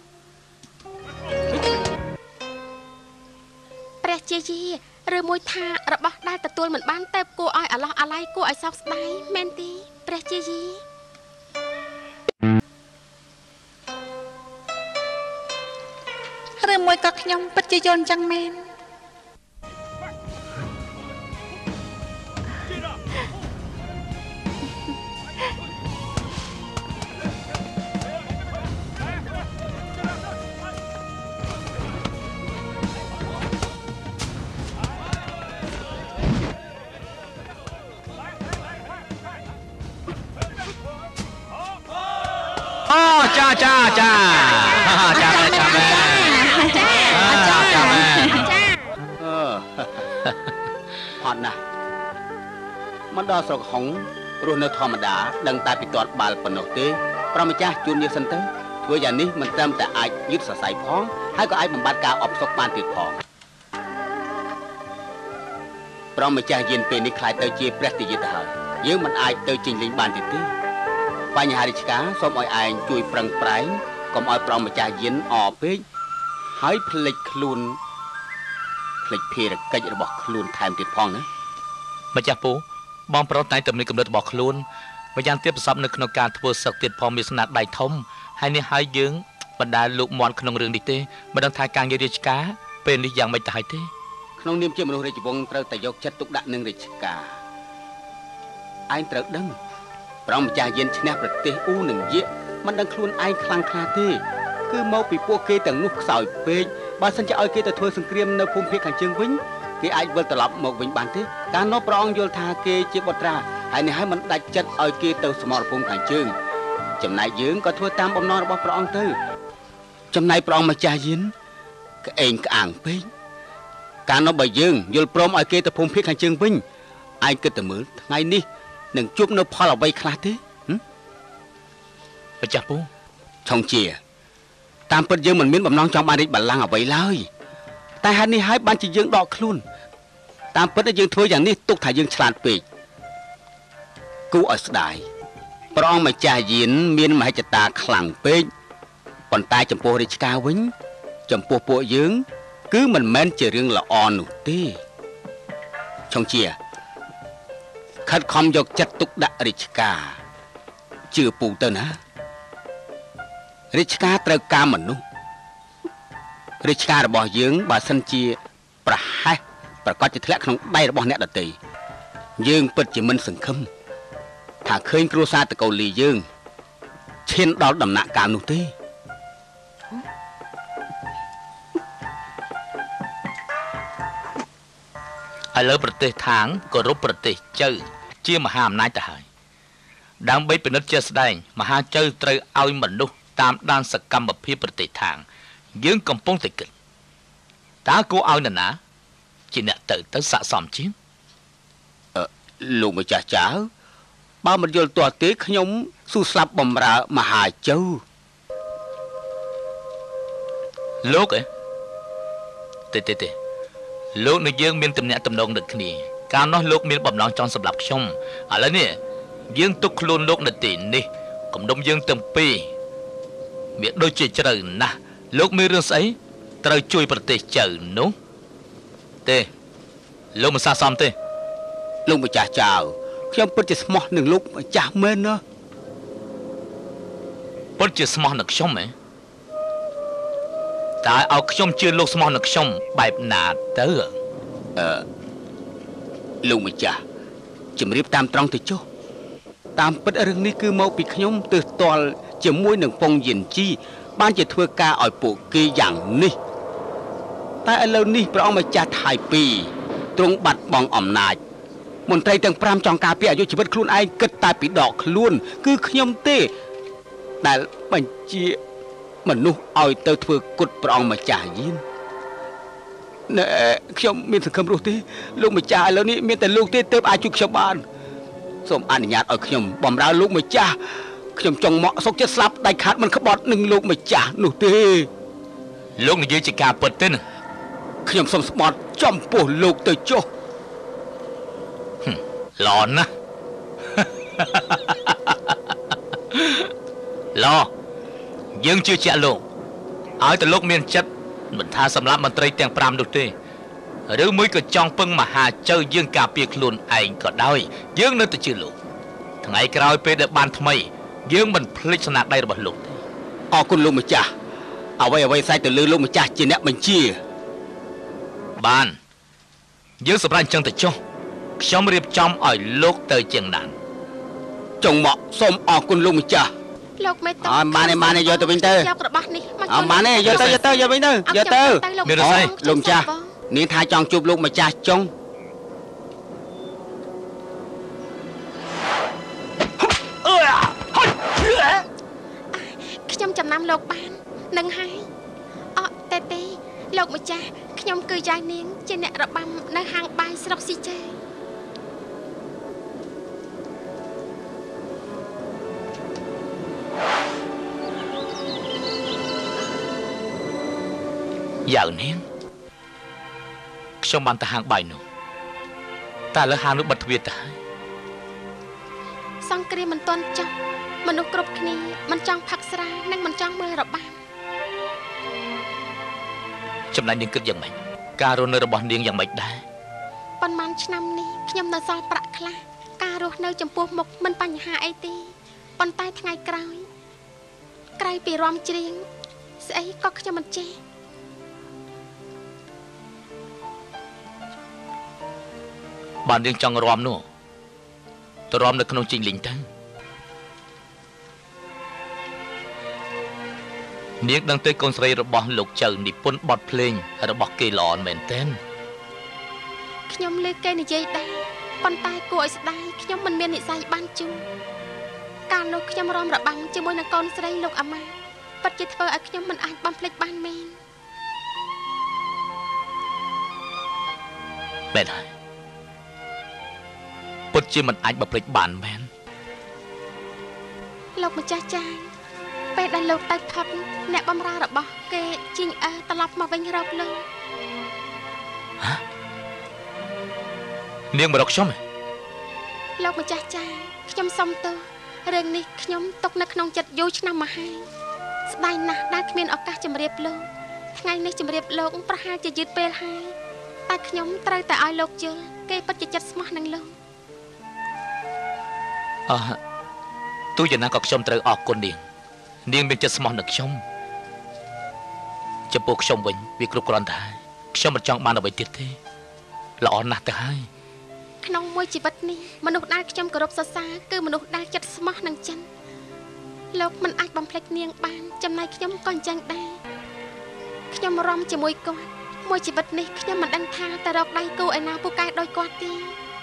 ព្រះជាយាឬមួយថារបស់ដែលទទួលមិនបានទៅគួរឲ្យអាឡោះអាល័យគួរឲ្យសោកស្ដាយមែនទេព្រះជាយាឬមួយក៏ខ្ញុំពិតជាយល់ចឹងមែនអូចាចាចាចាចាមែនអាចារ្យចាមែនអាចារ្យអឺអត់ណាស់មិនដល់ស្រុកហុងរស់នៅធម្មតាដឹងតែពីទាត់បាល់ប៉ុណ្ណោះទេព្រះម្ចាស់ជួននេះសិនទៅធ្វើយ៉ាងនេះមិនត្រឹមតែអាចយឺតសរសៃផងហើយក៏អាចបំបត្តិការអបសុកបានទៀតផងព្រះម្ចាស់យានពេលនេះខ្លាចទៅជាព្រះទាយាទៅហើយយើងមិនអាចទៅចេញលេងបានទៀតទេបញ្ហារាជការសូមឲ្យឯងជួយប្រឹងប្រែងកុំឲ្យព្រះម្ចាស់យានអពេកហើយភ្លេចខ្លួនភ្លេចភារកិច្ចរបស់ខ្លួនថែមទៀតផងណាម្ចាស់ពូបងប្រុសតែតែមានគំនិតរបស់ខ្លួនម្យ៉ាងទៀតប្រសពនៅក្នុងការធ្វើសឹកទៀតផងមានស្នាដៃធំហើយនេះហើយយើងបណ្ដាលលោកមន់ក្នុងរឿងនេះទេមិនដឹងថាការងាររាជការពេលនេះយ៉ាងម៉េចទៅហើយទេក្នុងនាមជាមនុស្សរាជវង្សត្រូវតែយកចិត្តទុកដាក់នឹងរាជការឯងត្រូវដឹងព្រះម្ចាស់យានឈ្នះប្រទេសអ៊ូនឹងយៈមិនដឹងខ្លួនឯងខ្លាំងខ្លាទេគឺមកពីពួកគេទាំងនោះខ្សោយពេកបើសិនជាឲ្យគេទៅធ្វើសង្គ្រាមនៅភូមិភាគខាងជើងវិញគេអាចវិលត្រឡប់មកវិញបានទេកាលនោះព្រះអង្គយល់ថាគេជាបុត្រាហើយនេះហើយមិនដាច់ចិត្តឲ្យគេទៅសមរភូមិខាងជើងចំណែកយើងក៏ធ្វើតាមបំណងរបស់ព្រះអង្គទៅចំណែកព្រះអង្គម្ចាស់យានក្អេងក្អាងពេកកាលនោះបើយើងយល់ព្រមឲ្យគេទៅភូមិភាគខាងជើងវិញឯងគិតទៅមើលថ្ងៃនេះនឹងជួបនៅផលអ្វីខ្លះទេម្ចាស់ពូឆុងជាតាមពិតយើងមិនមានបំណងចង់បានរាជបល្ល័ង្កអ្វីឡើយតែហេតុនេះហើយបានជាយើងដកខ្លួនតាមពិតយើងធ្វើយ៉ាងនេះទុកថាយើងឆ្លាតពេកគួរឲ្យស្ដាយព្រះអង្គម្ចាស់យានមានមហិច្ឆតាខ្លាំងពេកប៉ុន្តែចំពោះរាជការវិញចំពោះពួកយើងគឺមិនមែនជារឿងល្អនោះទេឆុងជាខិតខំយកចិត្តទុកដាក់រាជការជឿពូទៅណារាជការត្រូវការមនុស្សរាជការរបស់យើងបើសិនជាប្រហែសប្រកាសជាធ្លាក់ក្នុងដៃរបស់អ្នកដទៃយើងពិតជាមិនសង្ឃឹមថាឃើញគ្រួសារតកូលីយើងឈានដល់ដំណាក់កាលនោះទេឥឡូវប្រទេសថាងគោរពប្រទេសជើជាមហាអំណាចទៅហើយដើម្បីពិនិត្យជាក់ស្ដែងមហាជើត្រូវឲ្យមនុស្សតាមដានសកម្មភាពប្រទេសថាងយើងកំពុងតែគិតតើគួរឲ្យនរណាជាអ្នកទៅទៅស័ក្តិសមជាងអឺលោកម្ចាស់ចៅបើមិនយល់ទាស់ទេខ្ញុំស៊ូស្លាប់បំរើមហាជើលោកអេទេទេទេលោកនឹងយើងមានទំនាក់ទំនងនឹងគ្នាកាលនោះលោកមានបំណងចង់សម្លាប់ខ្ញុំឥឡូវនេះយើងទុកខ្លួនលោកនៅទីនេះគំនុំយើងទាំងពីរវាដូចជាជ្រៅណាស់លោកមានរឿងស្អីត្រូវជួយប្រទេសជើនោះទេលោកមិនស័ក្តិសមទេលោកម្ចាស់ចៅខ្ញុំពិតជាស្មោះនឹងលោកម្ចាស់មែនណាពិតជាស្មោះនឹងខ្ញុំហ៎តើឲ្យខ្ញុំជឿលោកស្មោះនឹងខ្ញុំបែបណាទៅអឺលោកម្ចាស់ជំរាបតាមត្រង់ទៅចុះតាមពិតរឿងនេះគឺមកពីខ្ញុំទើសទាល់ជាមួយនឹងពងយិនជីបានជាធ្វើការឲ្យពួកគេយ៉ាងនេះតែឥឡូវនេះព្រះអង្គម្ចាស់ថៃពីទ្រង់បាត់បង់អំណាចមន្ត្រីទាំងប្រាំចង់ការពារអាយុជីវិតខ្លួនឯងគិតតែពីដកខ្លួនគឺខ្ញុំទេដែលបញ្ជាមនុស្សឲ្យទៅធ្វើគុតព្រះអង្គម្ចាស់យិនណែខ្ញុំមានសង្ឃឹមរស់ទេលោកម្ចាស់ឥឡូវនេះមានតែលោកទេទើបអាចជួយខ្ញុំបានសូមអនុញ្ញាតឲ្យខ្ញុំបម្រើលោកម្ចាស់ខ្ញុំចង់មកសុកចិត្តស្លាប់ដាច់ខាតមិនក្បត់នឹងលោកម្ចាស់នោះទេលោកនិយាយជាការពិតទេណាខ្ញុំសូមស្បត់ចំពោះលោកទៅចុះល្អណាស់ឡយើងជឿជាក់លោកឲ្យតែលោកមានចិត្តមិនថាសម្រាប់មន្ត្រីទាំងប្រាំនោះទេឬមួយក៏ចង់ពឹងមហាជើយើងការពារខ្លួនឯងក៏ដោយយើងនៅតែជឿលោកថ្ងៃក្រោយពេលដែលបានថ្មីយើងមិនភ្លេចស្នាដៃរបស់លោកទេអរគុណលោកម្ចាស់អ្វីអ្វីសាច់ទៅលើលោកម្ចាស់ជាអ្នកបញ្ជាបានយើងសម្រាប់អញ្ចឹងទៅចុះខ្ញុំរៀបចំឲ្យលោកទៅជាងណានចុងមកសូមអរគុណលោកម្ចាស់លោកមេតអត់បានទេបានទេយកទៅវិញទៅយករបស់នេះមកអត់បានទេយកទៅយកទៅយកវិញទៅយកទៅមានរស័យលោកម្ចាស់នាងថាចង់ជួបលោកម្ចាស់ចុងខ្ញុំចំណាំលោកបាននឹងហើយអត់ទេទេលោកម្ចាស់ខ្ញុំគឺយាយនាងជាអ្នករបាំនៅហាងបាយស្រុកស៊ីជេយ៉ាងនាងខ្ញុំបានទៅហាងបាយនោះតែលើហាងនោះបិទទ្វារទៅហើយសង្គ្រាមមិនទាន់ចប់មនុស្សគ្រប់គ្នាមិនចង់ផឹកស្រានិងមិនចង់មើលរបាំចំណែកនាងគិតយ៉ាងម៉េចការរស់នៅរបស់នាងយ៉ាងម៉េចដែរប៉ុន្មានឆ្នាំនេះខ្ញុំនៅសល់ប្រាក់ខ្លះការរស់នៅចំពោះមុខមិនបញ្ហាអីទេប៉ុន្តែថ្ងៃក្រោយក្រោយពីរំច្រៀងស្អីក៏ខ្ញុំមិនចេះបាននាងចង់រំនោះទៅរំនៅក្នុងជីងលីងទៅនាងដឹងទេកូនស្រីរបស់លោកចៅនិពន្ធបទភ្លេងរបស់គេល្អមែនទែនខ្ញុំលើកគេនិយាយដែរប៉ុន្តែគួរឲ្យស្ដាយខ្ញុំមិនមាននិស្ស័យបានជួបកាលនោះខ្ញុំរំរបាំជាមួយនឹងកូនស្រីលោកអាម៉ាពិតជាធ្វើឲ្យខ្ញុំមិនអាចបំភ្លេចបានមែនមែនហើយពិតជាមិនអាចបំភ្លេចបានមែនលោកម្ចាស់ចាយពេលដែលលោកទៅផុតអ្នកបម្រើរបស់គេជីងអើត្រឡប់មកវិញរកលោកនាងមករកខ្ញុំលោកម្ចាស់ចាយខ្ញុំសុំទោសរឿងនេះខ្ញុំຕົកនៅក្នុងចិត្តយូរឆ្នាំមកហើយស្ដាយណាស់ដែលគ្មានឱកាសជម្រាបលោកថ្ងៃនេះជម្រាបលោកប្រហែលជាយឺតពេលហើយតែខ្ញុំត្រូវតែឲ្យលោកយល់គេពិតជាចិត្តស្មោះនឹងលោកអឺទោះយ៉ាងណាក៏ខ្ញុំត្រូវអរគុណនាងនាងមានចិត្តស្មោះនឹងខ្ញុំចំពោះខ្ញុំវិញវាគ្រប់គ្រាន់តែខ្ញុំមិនចង់បានអ្វីទៀតទេល្អណាស់ទៅហើយក្នុងមួយជីវិតនេះមនុស្សដែលខ្ញុំគោរពសរសើរគឺមនុស្សដែលចិត្តស្មោះនឹងចិនលោកមិនអាចបំភ្លេចនាងបានចំណែកខ្ញុំក៏អញ្ចឹងដែរខ្ញុំរំជាមួយគាត់មួយជីវិតនេះខ្ញុំមិនដឹងថាតើរកដៃគូឯណាពូកែដោយគាត់ទេ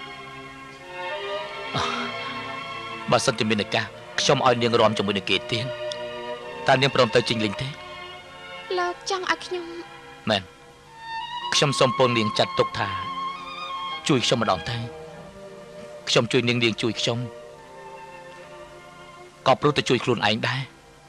បើសិនជាមានឱកាសខ្ញុំឲ្យនាងរំជាមួយនឹងគេទៀតតើនាងព្រមទៅជីងលីងទេលោកចង់ឲ្យខ្ញុំមែនខ្ញុំសូមពរនាងចាត់ទុកថាជួយខ្ញុំម្ដងទៅខ្ញុំជួយនាងនាងជួយខ្ញុំក៏ព្រោះតែជួយខ្លួនឯងដែរ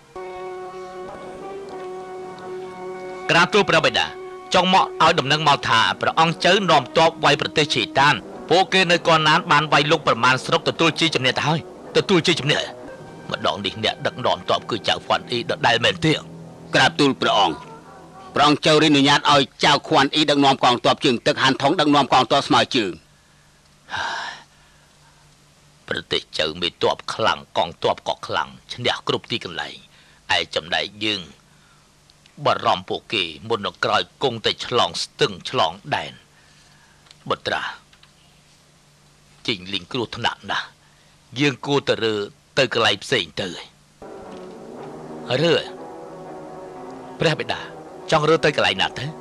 ក្រាបទូលព្រះបិតាចង់មកឲ្យដំណឹងមកថាព្រះអង្គចៅនាំទ័ពវាយប្រទេសឆេតានពួកគេនៅកនណានបានវាយលុកប្រមាណស្រុកទទួលជ័យជំនះទៅហើយទទួលជ័យជំនះម្ដងនេះអ្នកដឹកនាំទ័ពគឺចៅហ្វាន់អ៊ីដដែលមែនទេក្រាបទូលព្រះអង្គព្រះអង្គចៅរិះអនុញ្ញាតឲ្យចៅខ្វាន់អ៊ីដឹកនាំកងទ័ពជើងទឹកហានថងដឹកនាំកងទ័ពស្មើជើងប្រទេសចៅមានទ័ពខ្លាំងកងទ័ពក៏ខ្លាំងឈ្នះគ្រប់ទីកន្លែងឯចំណែកយើងបារម្ភពួកគេមុននឹងក្រោយគង់តែឆ្លងស្ទឹងឆ្លងដែនបុត្រាជីងលីងគ្រោះថ្នាក់ណាស់យើងគួរទៅរើទៅកន្លែងផ្សេងទៅរើព្រះបិតាចង់រើទៅកន្លែងណាទៅ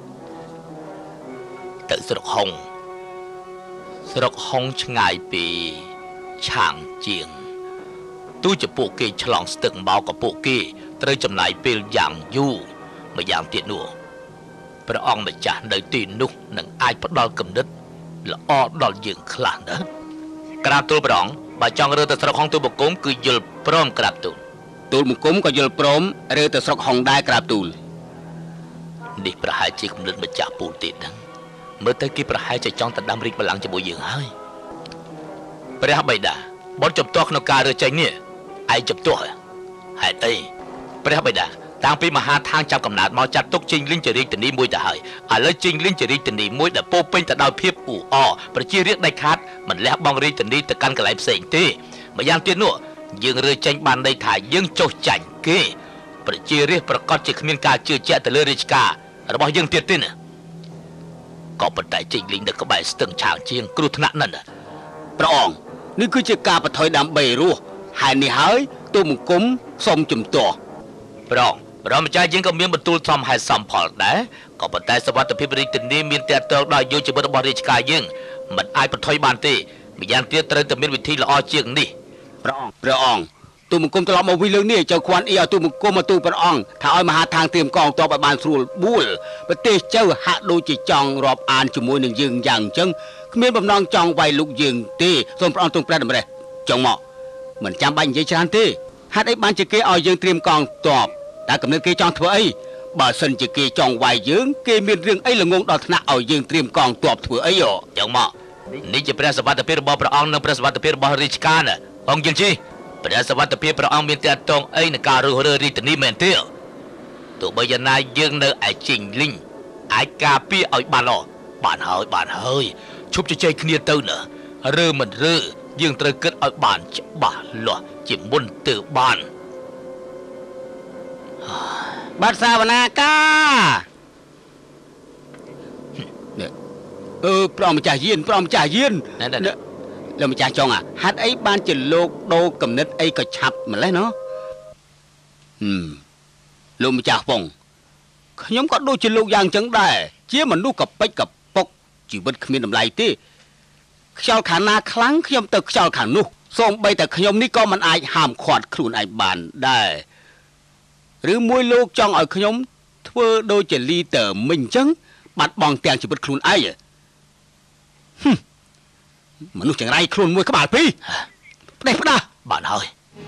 ទៅស្រុកហុងស្រុកហុងឆ្ងាយពីឆាងជាងទោះជាពួកគេឆ្លងស្ទឹងមកក៏ពួកគេត្រូវចំណាយពេលយ៉ាងយូរម្យ៉ាងទៀតនោះព្រះអង្គម្ចាស់នៅទីនោះនឹងអាចផ្ដល់គំនិតល្អដល់យើងខ្លះណាក្រាបទូលព្រះអង្គបើចង់រើទៅស្រុកហុងទូលបង្គំគឺយល់ព្រមក្រាបទូលទូលបង្គំក៏យល់ព្រមរើទៅស្រុកហុងដែរក្រាបទូលនេះប្រហែលជាគំនិតម្ចាស់ពូលទៀតហ្នឹងមើលទៅគេប្រហែលជាចង់ទៅដាំរីកបល្ល័ង្កជាមួយយើងហើយព្រះបិតាបនចំទាស់ក្នុងការរើចេញនេះឯងចំទាស់ហេតុអីព្រះបិតាតាំងពីមហាថាងចាប់កំណើតមកចាត់ទុកជីងលីងជារាជធានីមួយទៅហើយឥឡូវជីងលីងជារាជធានីមួយដែលពោពេញទៅដោយភាពអ៊ូអរប្រជារាស្ត្រដាច់ខាតមិនលះបង់រាជធានីទៅកាន់កន្លែងផ្សេងទេម្យ៉ាងទៀតនោះយើងរើចេញបានន័យថាយើងចុះចាញ់គេប្រជារាស្ត្រប្រកាសជាគ្មានការជឿជាក់ទៅលើរាជការរបស់យើងទៀតទេណាក៏ប៉ុន្តែជីងលីងនៅក្បែរស្ទឹងឆាងជាងគ្រោះថ្នាក់ណាស់ណាព្រះអង្គនេះគឺជាការបថុយដើម្បីរស់ហើយនេះហើយទូលបង្គំសូមជំទាស់ព្រះអង្គព្រះម្ចាស់យើងក៏មានបន្ទូលសមហេតុសមផលដែរក៏ប៉ុន្តែសវត្ថិភាពរាជធានីមានតែតើដល់យុវជនរបស់រាជការយើងមិនអាចបន្ថយបានទេម្យ៉ាងទៀតត្រូវតែមានវិធីល្អជាងនេះព្រះអង្គព្រះអង្គទូលបង្គំត្រឡប់មកវិញលើកនេះចៅខ្វាន់អ៊ីឲ្យទូលបង្គំមកទូលព្រះអង្គថាឲ្យមហាថាងត្រៀមកងទ័ពឲ្យបានស្រួលបួលប្រទេសចៅហាក់ដូចជាចង់រាប់អានជាមួយនឹងយើងយ៉ាងអញ្ចឹងគ្មានបំណងចង់វាយលុកយើងទេសូមព្រះអង្គទ្រង់ព្រះតម្រេះចង់មកមិនចាំបាច់និយាយច្រើនទេហេតុអីបានជាគេឲ្យយើងត្រៀមកងទ័ពតែកំណត់គេចង់ធ្វើអីបើសិនជាគេចង់វាយយើងគេមានរឿងអីល្ងងដល់ថ្នាក់ឲ្យយើងត្រៀមកងទ័ពធ្វើអីហ៎ចង់មកនេះជាព្រះសវត្ថិភាពរបស់ព្រះអង្គនិងព្រះសវត្ថិភាពរបស់រាជការណាអង្គយល់ជីព្រះសវត្ថិភាពព្រះអង្គមានតែតងអីនឹងការរើសរើរាជធានីមែនទេទោះបីយ៉ាងណាយើងនៅឯជីងលីងអាចការពារឲ្យបានល្អបានហើយបានហើយឈប់ជជែកគ្នាទៅណារើមិនរើយើងត្រូវគិតឲ្យបានច្បាស់លាស់ជាមុនទៅបានបាត់សាវនាកាអឺព្រះម្ចាស់យានព្រះម្ចាស់យានលោកម្ចាស់ចង់អាហេតុអីបានជាលោកដូរកំណត់អីក៏ឆាប់ម្លេះណោះហឹមលោកម្ចាស់ពងខ្ញុំក៏ដូចជាលោកយ៉ាងចឹងដែរជាមនុស្សកប៉ិចកពុកជីវិតគ្មានតម្លៃទេខ្យល់ខាងណាខ្លាំងខ្ញុំទៅខ្យល់ខាងនោះសូម្បីតែខ្ញុំនេះក៏មិនអាចហាមឃាត់ខ្លួនឯងបានដែរឬមួយលោកចង់ឲ្យខ្ញុំធ្វើដូចជាលីតើមិញអញ្ចឹងបាត់បង់ទាំងជីវិតខ្លួនឯងហឹមមនុស្សចង្រៃខ្លួនមួយក្បាលពីរផ្ដេសផ្ដាស់បានហើយ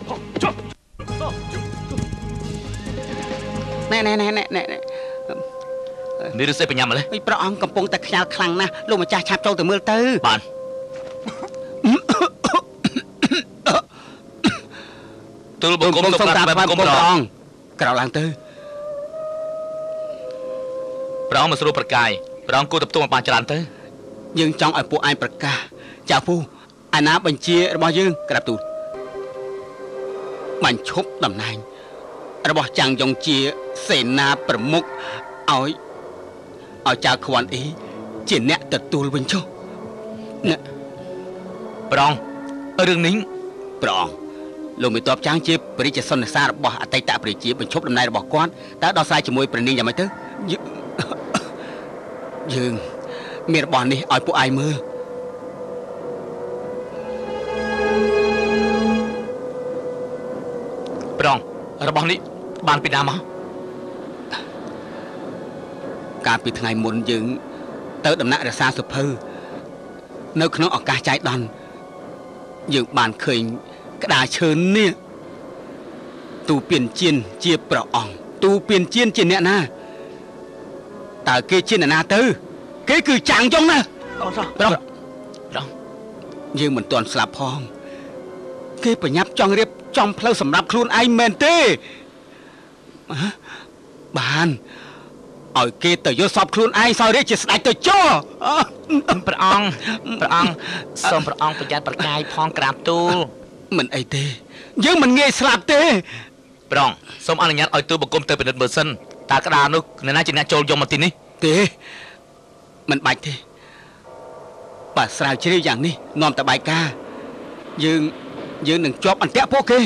ណែណែណែណែណែនេះរស័យបញ្ញាម្លេះអីព្រះអង្គកំពុងតែខ្ញាល់ខ្លាំងណាស់លោកម្ចាស់ឆាប់ចូលទៅមើលទៅបានទូលបង្គំសូមក្រាបបង្គំព្រះអង្គក្រោកឡើងទៅព្រះអង្គមកស្រួលប្រកាយព្រះអង្គគួរទៅផ្ទុំឲ្យបានច្រើនទៅយើងចង់ឲ្យពួកឯងប្រកាសចៅពូអាណាបញ្ជារបស់យើងក្រាបទូលបញ្ឈប់តំណែងរបស់ចាំងយ៉ុងជាសេនាប្រមុខឲ្យឲ្យចៅខ្វាន់អ៊ីជាអ្នកទទួលវិញចុះព្រះអង្គរឿងនេះព្រះអង្គលោកមេតបចាងជាព្រះរាជសន្និសារបស់អតីតប្រជាបញ្ឈប់ដំណែងរបស់គាត់តើដោះស្រាយជាមួយព្រះនាងយ៉ាងម៉េចទៅយើងមានរបស់នេះឲ្យពួកឯងមើលព្រះអង្គរបស់នេះបានពីណាមកកាលពីថ្ងៃមុនយើងទៅដំណាក់រក្សាសុភៅនៅក្នុងឱកាសចៃដន្យយើងបានឃើញក្តារឈើនេះទូពៀនជៀនជាព្រះអង្គទូពៀនជៀនជាអ្នកណាតើគេជាអ្នកណាទៅគេគឺចាំងយ៉ុងណាអូសោះប្រងប្រងយើងមិនទាន់ស្លាប់ផងគេប្រញាប់ចង់រៀបចំផ្លូវសម្រាប់ខ្លួនឯងមែនទេបានឲ្យគេទៅយកសពខ្លួនឯងសោយរាជជាស្ដេចទៅចោព្រះអង្គព្រះអង្គសូមព្រះអង្គប្រយ័ត្នប្រកាយផងក្រាបទូលមិនអីទេយើងមិនងាយស្លាប់ទេព្រះអង្គសូមអនុញ្ញាតឲ្យទូលបង្គំទៅពិនិត្យមើលសិនតើក្តារនោះអ្នកណាជាអ្នកចូលយកមកទីនេះទេមិនបាច់ទេ bà sài chơi dạng ní nòm tại bài ca dương dương đừng chóp ăn tép ok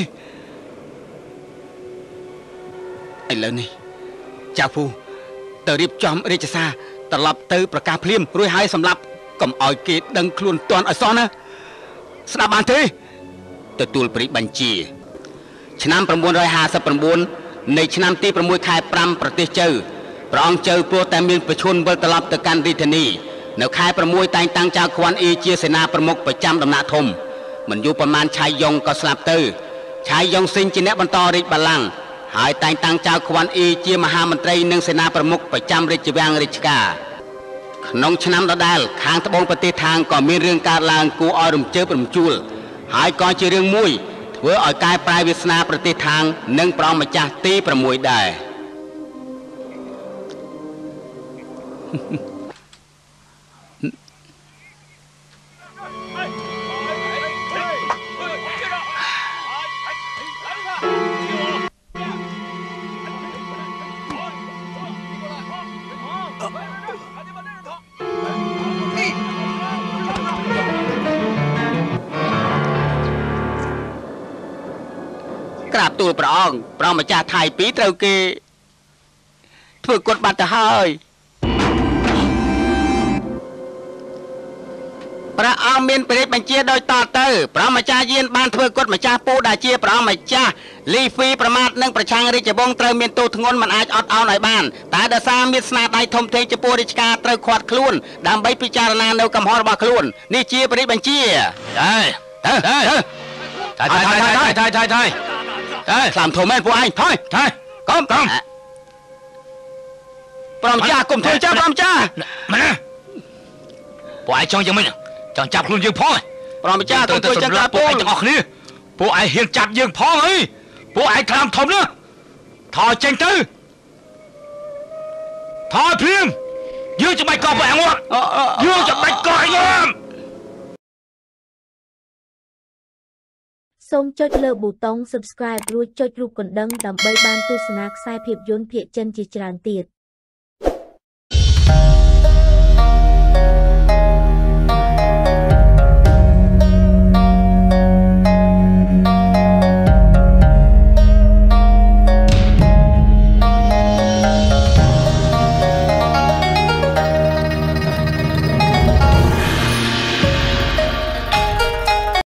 anh lớn đi chào phu tờ điệp chóm ở đây chả xa tờ lập từ bà ca phim rồi hai sầm lập cầm ỏi kia đằng luôn toàn ở son á sao bàn thế tờ tuol b리บัญชีឆ្នាំ959នៃឆ្នាំទី6ខែ5ប្រទេសជើព្រះអង្គជើព្រោះតែមានប្រជជនវិលត្រឡប់ទៅកាន់រាជធានីនៅខែ6តែងតាំងចៅខ្វាន់អ៊ីជាសេនាប្រមុខប្រចាំដំណាក់ធំមិនយូរប៉ុន្មានឆៃយ៉ុងក៏ស្លាប់ទៅឆៃយ៉ុងស៊ីងជាអ្នកបន្តរាជបល្ល័ង្កហើយតែងតាំងចៅខ្វាន់អ៊ីជាមហាមន្ត្រីនិងសេនាប្រមុខប្រចាំរាជវាំងរាជការក្នុងឆ្នាំដដែលខាងត្បូងប្រទេសທາງក៏មានរឿងកើតឡើងគួរឲ្យរំជើបរំជួលហើយក៏ជារឿងមួយធ្វើឲ្យកែប្រែវាសនាប្រទេសທາງនិងព្រះអង្គម្ចាស់ទី6ដែរក្រាបទូលព្រះអង្គព្រះម្ចាស់ថៃពីរត្រូវគេធ្វើគុតបាត់ទៅហើយព្រះអង្គមានព្រះរាជបញ្ជាដោយតទៅព្រះម្ចាស់យានបានធ្វើគុតម្ចាស់ពូដែលជាព្រះម្ចាស់លីហ្វីប្រមាថនិងប្រឆាំងរាជវង្សត្រូវមានទោសធ្ងន់មិនអាចអត់ឱនឲ្យបានតែដោយសារមានស្នាដៃធំធេងចំពោះរាជការត្រូវខាត់ខ្លួនដើម្បីពិចារណានៅកំហុសរបស់ខ្លួននេះជាព្រះរាជបញ្ជាហើយទៅទៅថៃថៃថៃថៃថៃថៃខ្លាំធំមែនពួកឯងថយថយកុំកុំព្រះម្ចាស់កុំធ្វើចាស់ព្រះម្ចាស់ម៉ែពួកឯងចង់យ៉ាងម៉េចចង់ចាប់ខ្លួនយើងផងព្រះម្ចាស់កុំធ្វើចឹងកាពួកឯងទាំងអស់គ្នាពួកឯងហ៊ានចាប់យើងផងអីពួកឯងខ្លាំធំណាស់ថយចេញទៅថយព្រាមយើងចាំបាច់កោពួកឯងងាប់យើងចាំបាច់កោឯងងាប់សូមចុចលើប៊ូតុង Subscribe រួចចុចរូបកណ្ដឹងដើម្បីបានទស្សនាខ្សែភាពយន្តភាគចិនជាច្រើនទៀត